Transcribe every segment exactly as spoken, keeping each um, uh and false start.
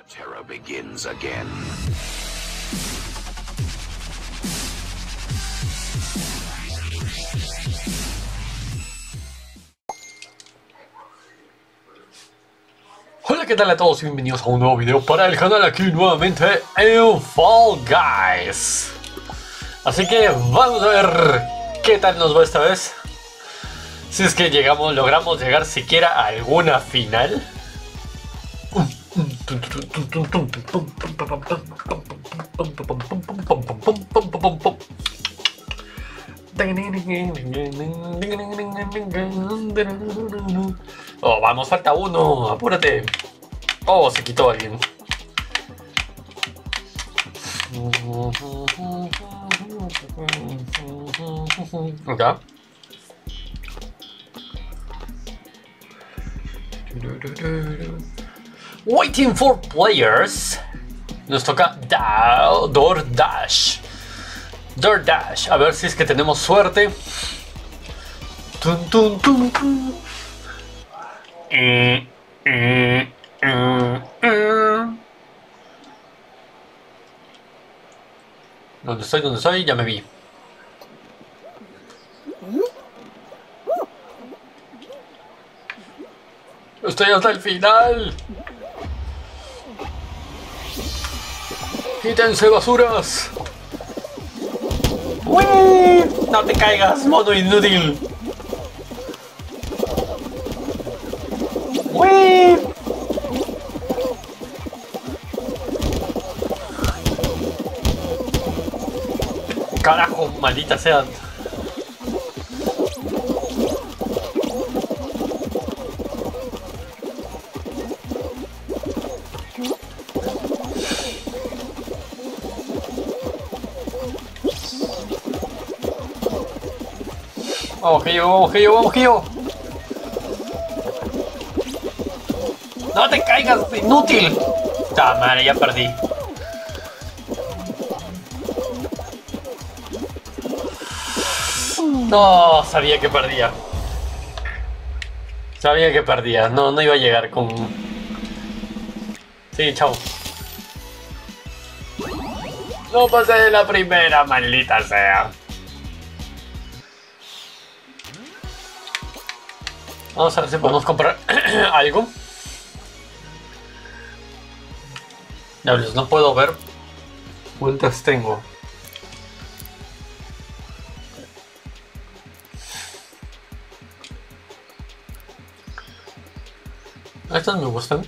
The terror begins again. Hola, ¿qué tal a todos y bienvenidos a un nuevo video para el canal aquí nuevamente en Fall Guys. Así que vamos a ver qué tal nos va esta vez. Si es que llegamos, logramos llegar siquiera a alguna final. Oh, vamos, falta uno, apúrate. Oh, se quitó alguien. Acá. Waiting for players. Nos toca da DoorDash. DoorDash. A ver si es que tenemos suerte. Tun, tun, tun, tun. Eh, eh, eh, eh. ¿Dónde estoy? ¿Dónde estoy? Ya me vi. Estoy hasta el final. Quítense, basuras. ¡Uy! No te caigas, mono inútil. ¡Uy! Carajo, maldita sea. Vamos que yo, vamos que yo, vamos que yo. No te caigas, inútil. Ah, madre, ya perdí. No, sabía que perdía. Sabía que perdía. No, no iba a llegar con... Sí, chao. No pasé de la primera, maldita sea. Vamos a ver si podemos comprar algo. Diablos, no puedo ver cuántas tengo. Estas me gustan.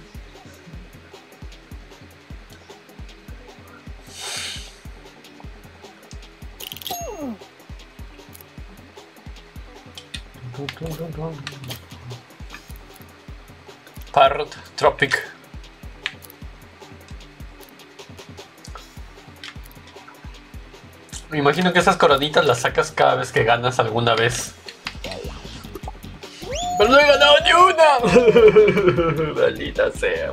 Parrot Tropic. Me imagino que esas coronitas las sacas cada vez que ganas alguna vez. ¡Pero no he ganado ni una! Maldita sea.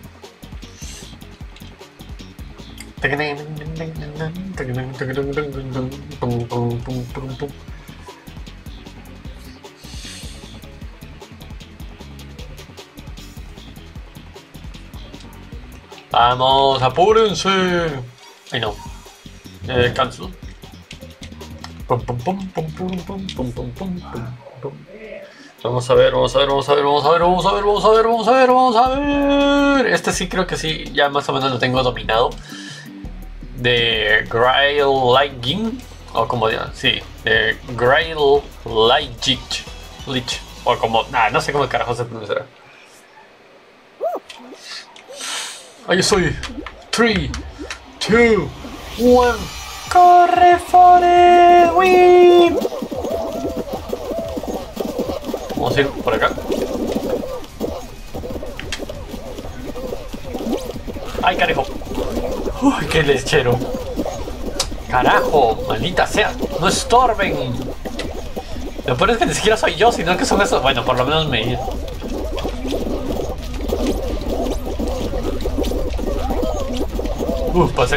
Vamos, apúrense. Ay, no. Eh, cancel. Pum, pum, pum, pum, pum, pum, pum, pum, pum, pum. Vamos a ver, vamos a ver, vamos a ver, vamos a ver, vamos a ver, vamos a ver, vamos a ver, vamos a ver. Este sí creo que sí, ya más o menos lo tengo dominado. De Grail Lightning, o como digan, sí, de Grail Lightning, Lich, o como, nada, no sé cómo carajo se pronunciará. Ahí estoy. tres, dos, uno. ¡Corre, Forest! ¡Wii! Vamos a ir por acá. ¡Ay, carajo! ¡Uy, qué lechero! ¡Carajo! ¡Maldita sea! ¡No estorben! Lo peor es que ni siquiera soy yo, sino que son esos... Bueno, por lo menos me... Uf, pasé.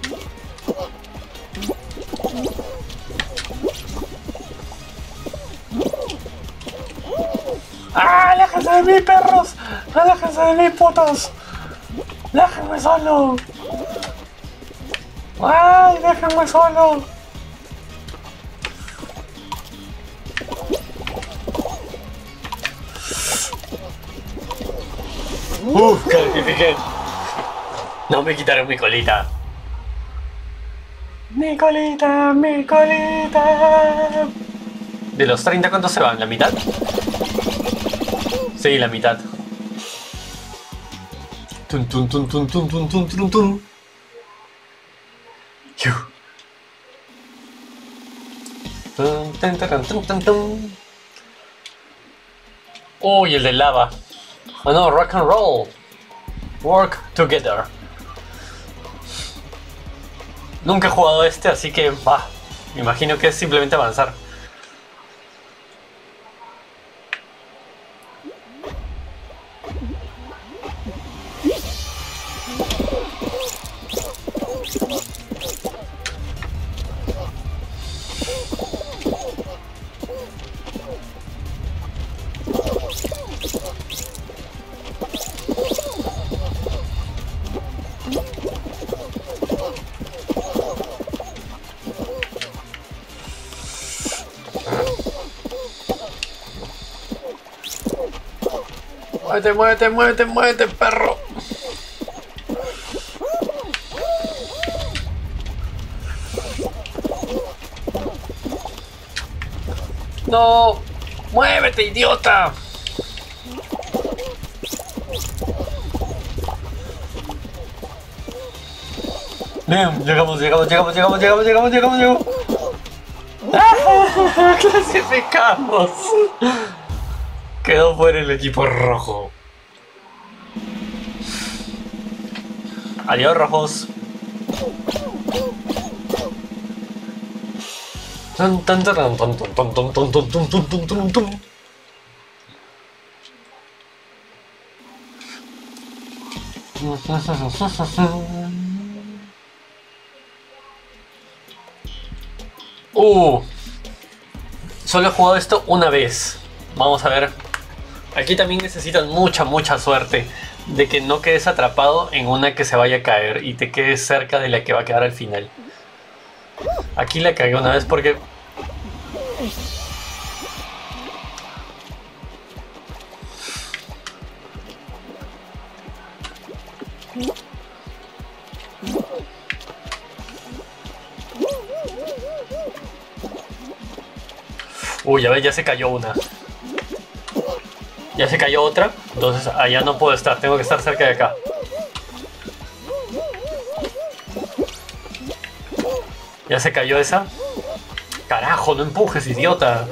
de mí, perros! ¡Aléjense de mí, putos! ¡Déjenme solo! ¡Ay, déjenme solo! ¡Uf! ¡Califiqué! No me quitaron mi colita. ¡Mi colita! ¡Mi colita! ¿De los treinta cuántos se van? ¿La mitad? Sí, la mitad. Tun tun tun tun tun tun tun tun tun. Tun, tun, tun, tun, tun, tun. Uy, el de lava. Oh no, rock and roll. Work together. Nunca he jugado este, así que va. Me imagino que es simplemente avanzar. Muévete, muévete, muévete, muévete, perro. No, muévete, idiota. Bien, llegamos, llegamos, llegamos, llegamos, llegamos, llegamos, llegamos, llegamos. ¡Ah! ¡Clasificamos! Quedó fuera el equipo rojo. Adiós, rojos. Tan, tan, tan, tan, tan, tan, tan, tan, tan, tan, tan, tan, tan. Uh, solo he jugado esto una vez. Vamos a ver. Aquí también necesitan mucha, mucha suerte de que no quedes atrapado en una que se vaya a caer y te quedes cerca de la que va a quedar al final. Aquí la cagué una vez porque... Uy, a ver, ya se cayó una. Ya se cayó otra, entonces allá no puedo estar, tengo que estar cerca de acá. Ya se cayó esa. Carajo, no empujes, idiota.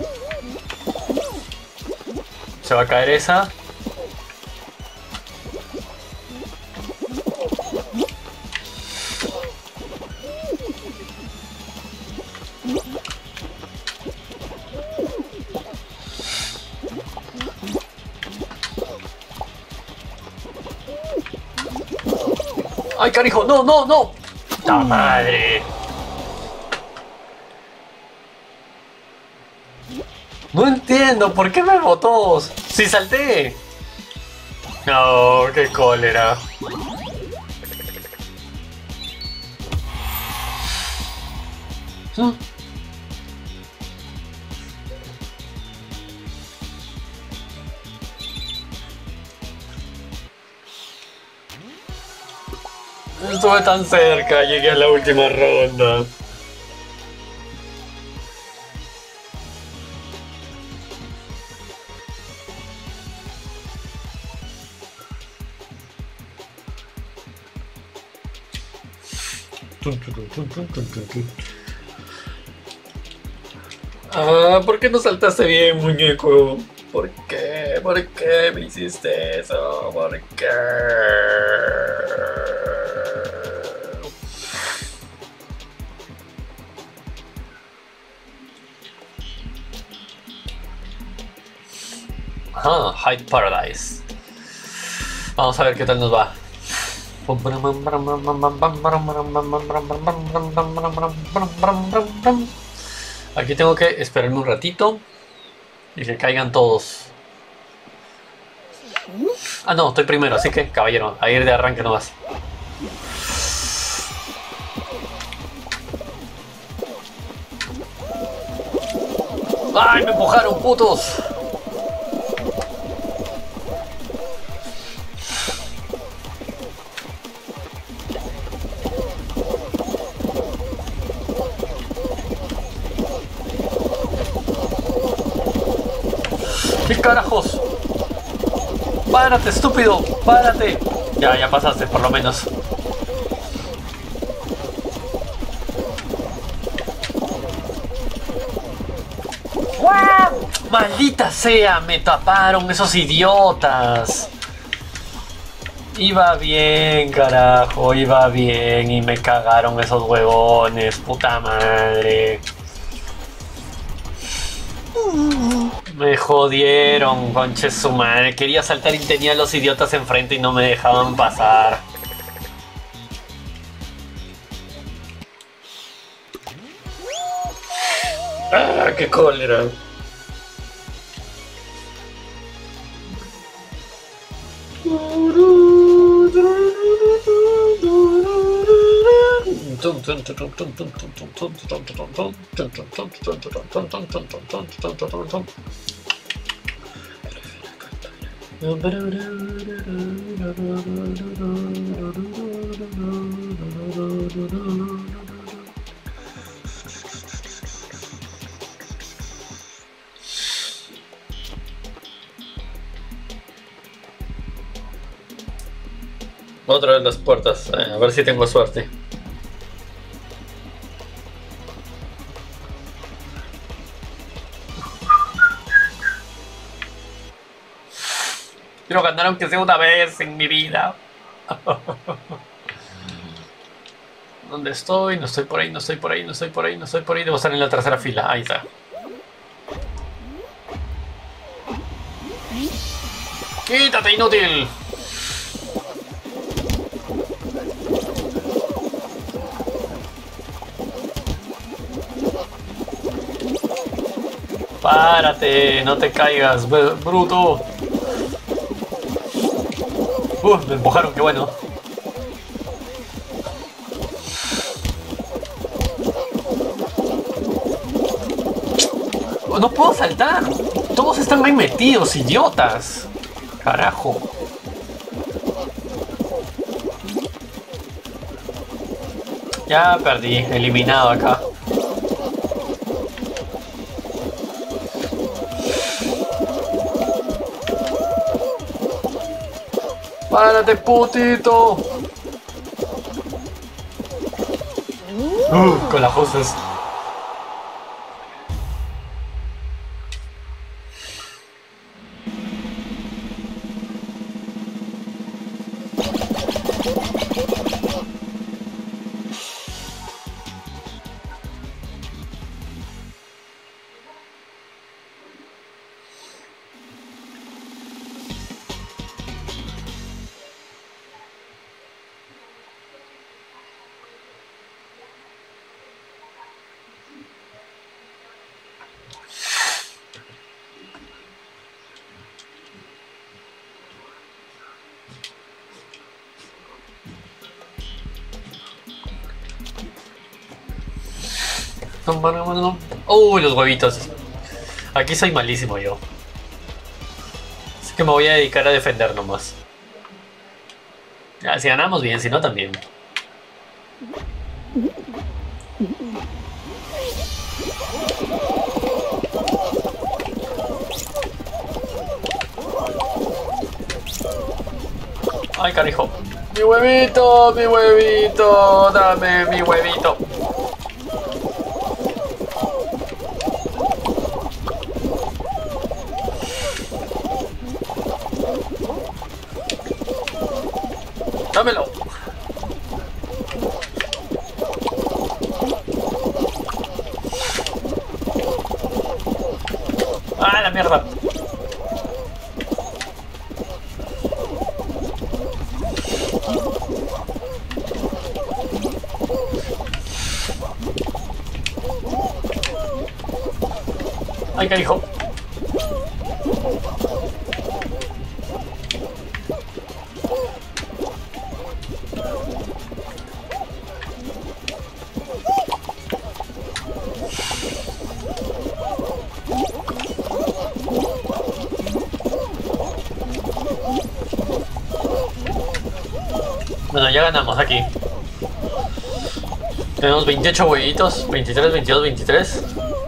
Se va a caer esa. ¡Ay, carajo! ¡No, no, no! ¡La madre! No entiendo, ¿por qué me botó? ¡Sí salté! No, qué cólera. ¿Mm? Estuve tan cerca, llegué a la última ronda. Ah, ¿por qué no saltaste bien, muñeco? ¿Por qué? ¿Por qué me hiciste eso? ¿Por qué? Ah, Hyde Paradise. Vamos a ver qué tal nos va. Aquí tengo que esperarme un ratito y que caigan todos. Ah, no, estoy primero, así que, caballero, a ir de arranque nomás. ¡Ay, me empujaron, putos! ¿Qué carajos? ¡Párate, estúpido! ¡Párate! Ya, ya pasaste, por lo menos. ¡Guau! ¡Maldita sea! ¡Me taparon esos idiotas! Iba bien, carajo, iba bien y me cagaron esos huevones, puta madre. Me jodieron, conche su madre. Quería saltar y tenía a los idiotas enfrente y no me dejaban pasar. ¡Ah, qué cólera! Otra de las puertas, a ver si tengo suerte. Quiero ganar aunque sea una vez en mi vida. ¿Dónde estoy? No estoy por ahí, no estoy por ahí, no estoy por ahí, no estoy por ahí. Debo estar en la tercera fila. Ahí está. ¡Quítate, inútil! Párate, no te caigas, bruto. Uf, me empujaron, qué bueno. No puedo saltar. Todos están ahí metidos, idiotas. Carajo. Ya perdí, eliminado acá. ¡Párate, putito! Uh, con las cosas. Uy, los huevitos. Aquí soy malísimo yo. Así que me voy a dedicar a defender nomás. Ya, si ganamos bien, si no también. Ay, carajo. Mi huevito, mi huevito. Dame mi huevito. Dámelo. Ah, la mierda. Ay, carajo. Bueno, ya ganamos aquí. Tenemos veintiocho huevitos. veintitrés, veintidós, veintitrés.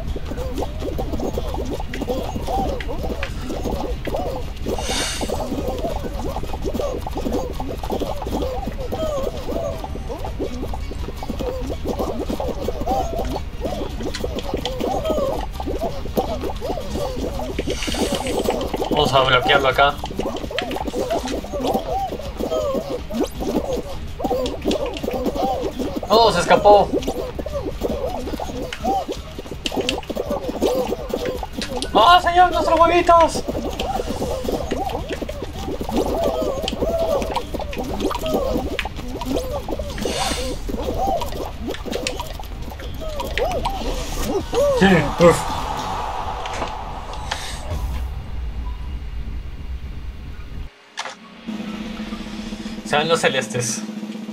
Vamos a bloquearlo acá. ¡Oh, se escapó! ¡Oh, señor, nuestros huevitos! Sí, uf. Sean los celestes.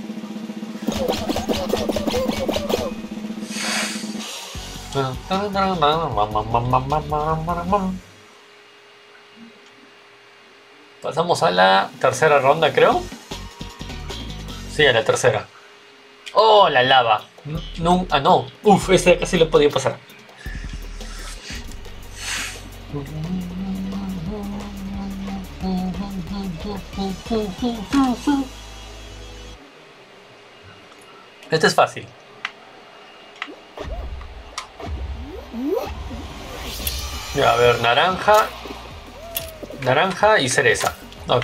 Pasamos a la tercera ronda, creo. Sí, a la tercera. Oh, la lava. No, ah, no. Uf, este casi lo podía pasar. Este es fácil. Ya, a ver, naranja. Naranja y cereza. Ok.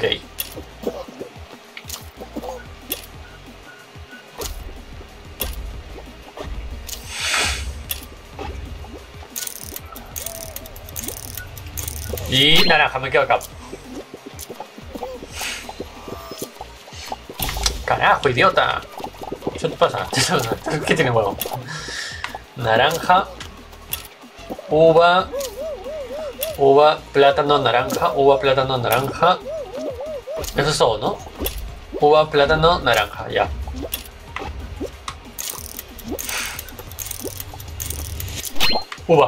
Y naranja, me quedo acá. Carajo, idiota. ¿Qué te pasa? ¿Qué tiene huevo? Naranja. Uva. Uva, plátano, naranja. Uva, plátano, naranja. Eso es todo, ¿no? Uva, plátano, naranja, ya. Uva.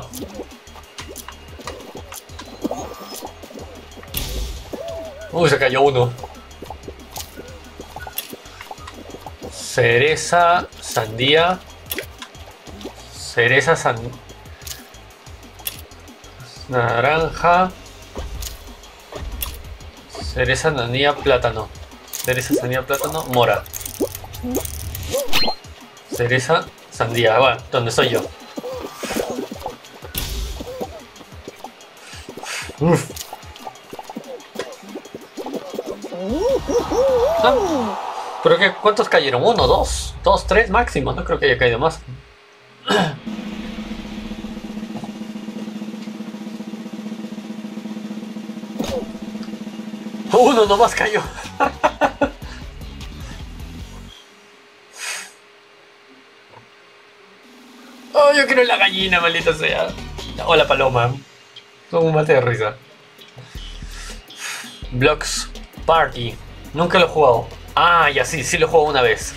Uy, se cayó uno. Cereza, sandía. Cereza, sandía. Naranja. Cereza, sandía, plátano. Cereza, sandía, plátano, mora. Cereza, sandía. Bueno, ¿dónde soy yo? Uf. Ah, ¿pero qué? ¿Cuántos cayeron? ¿Uno, dos? ¿Dos, tres máximo? No creo que haya caído más. Uno nomás cayó. Oh, yo quiero la gallina, maldita sea. O la paloma. Son un mate de risa. Blocks Party. Nunca lo he jugado. Ah, ya sí, sí lo he jugado una vez.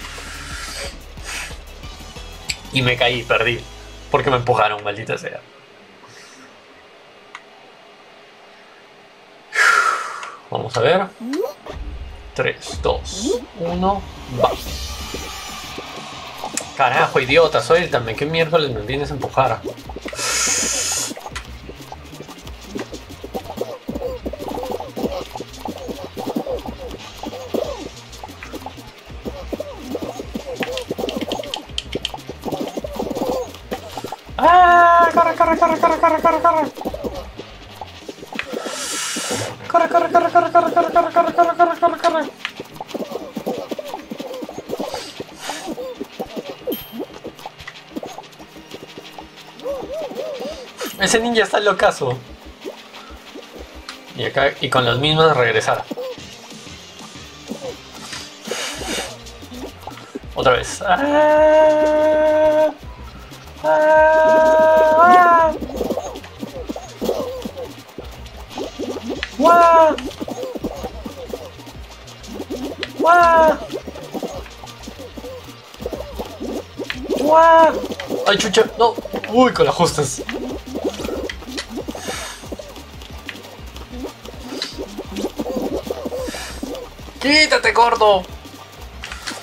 Y me caí, perdí. Porque me empujaron, maldita sea. Vamos a ver. tres, dos, uno, va. Carajo, idiota, suéltame. ¿Qué miércoles me vienes a empujar? ¡Ah! ¡Corre, corre, corre, corre, corre, corre, corre! Corre, corre, corre, corre, corre, corre, corre, corre, corre, corre, corre, corre. Ese ninja está locazo. Y acá, y con los mismos regresar. Otra vez. ¡Ah! ¡Ah! ¡Guau! ¡Guau! ¡Guau! ¡Ay, chucha! ¡No! ¡Uy, con las justas! ¡Quítate, gordo!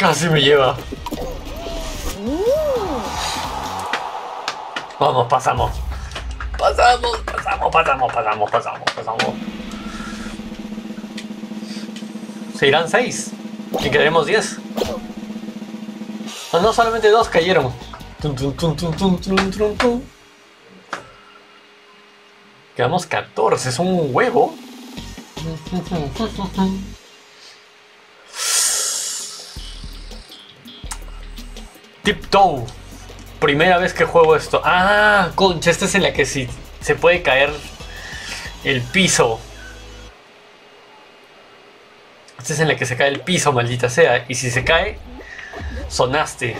Casi me lleva. Vamos, pasamos. Pasamos, pasamos, pasamos, pasamos, pasamos, pasamos. Se irán seis. Y quedaremos diez. No, no, solamente dos cayeron. Tum, tum, tum, tum, tum, tum, tum, tum. Quedamos catorce, es un huevo. Tiptoe. Primera vez que juego esto. Ah, concha, esta es en la que sí se puede caer el piso. Esta es en la que se cae el piso, maldita sea. Y si se cae, sonaste.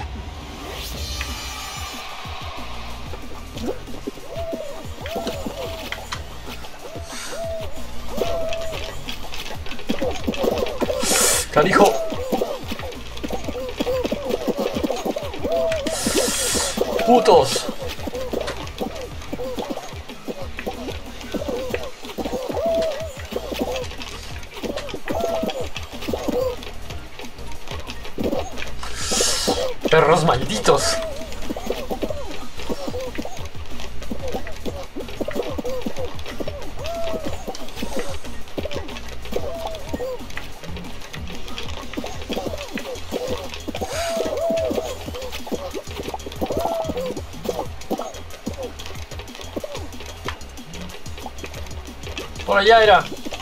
Carijo. Putos. Perros malditos. Por allá era.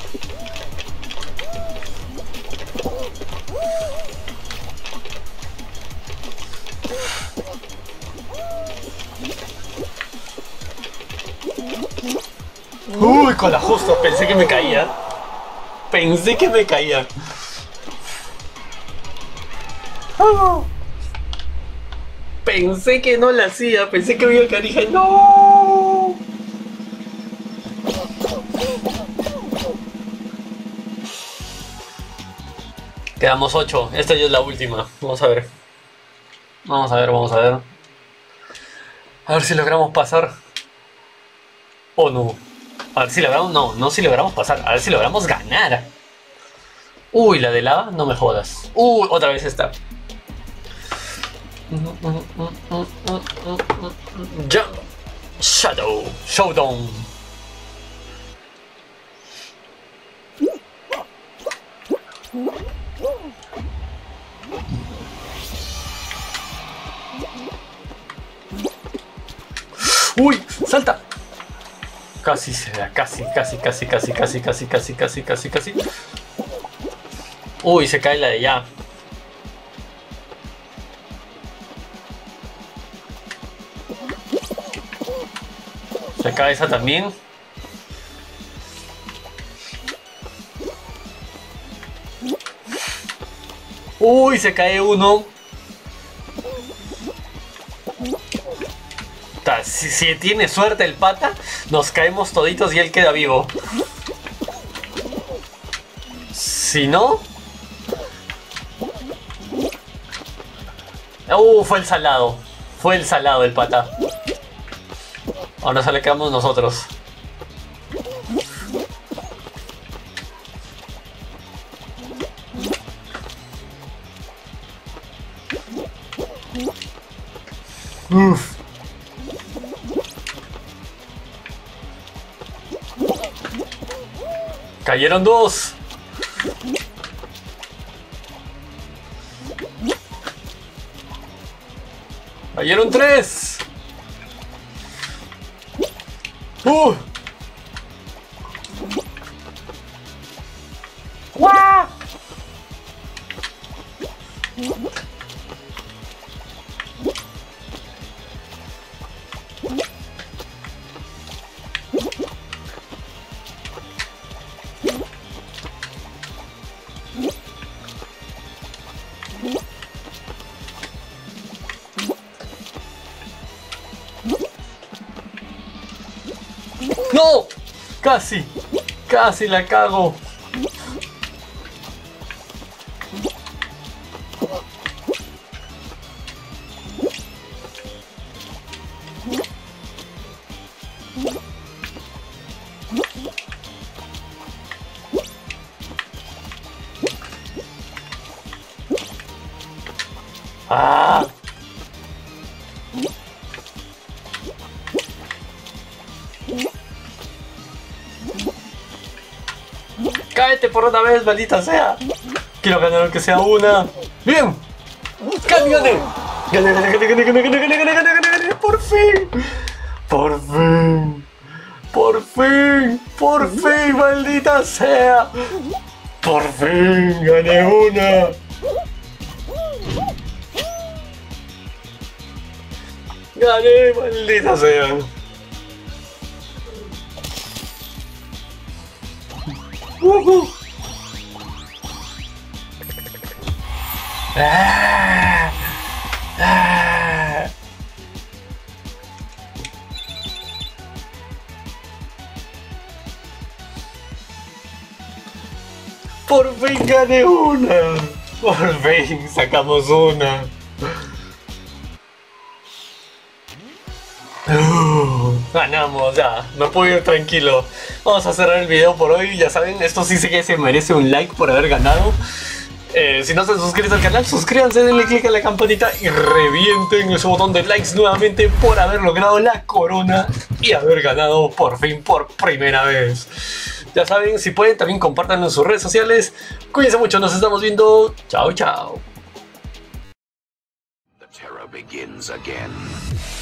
Uy, con la justo, pensé que me caía. Pensé que me caía. Oh. Pensé que no la hacía, pensé que me iba a caer y dije, no. Quedamos ocho, esta ya es la última. Vamos a ver. Vamos a ver, vamos a ver. A ver si logramos pasar. O no. A ver si logramos, no, no si logramos pasar. A ver si logramos ganar. Uy, la de lava, no me jodas. Uy, otra vez esta. Jump. Shadow. Showdown. Uy, salta. Casi se da, casi, casi, casi, casi, casi, casi, casi, casi, casi, casi. Uy, se cae la de allá. Se cae esa también. Uy, se cae uno. Si, si tiene suerte el pata, nos caemos toditos y él queda vivo. Si no... Uh, fue el salado. Fue el salado el pata. Ahora solo quedamos nosotros. Uf. Cayeron dos. Cayeron tres. Uh. ¡Guau! ¡No! Casi, casi la cago. ¡Ah! ¡Cállate por una vez, maldita sea! Quiero ganar aunque sea una. ¡Bien! ¡Gané, gané! ¡Gané, gané, gané, gané, gané, gané, gané, gané, gané, gané! ¡Por fin! ¡Por fin! ¡Por fin! ¡Por fin, maldita sea! ¡Por fin! ¡Gané una! ¡Gané, maldita sea! Uh-huh. Ah, ah. Por fin gané una. Por fin sacamos una. Uh, ganamos ya. Me puedo ir tranquilo. Vamos a cerrar el video por hoy. Ya saben, esto sí sé que se merece un like por haber ganado. Eh, si no se han suscrito al canal, suscríbanse, denle click a la campanita y revienten ese botón de likes nuevamente por haber logrado la corona y haber ganado por fin, por primera vez. Ya saben, si pueden también compártanlo en sus redes sociales. Cuídense mucho, nos estamos viendo. Chao, chao. The terror begins again.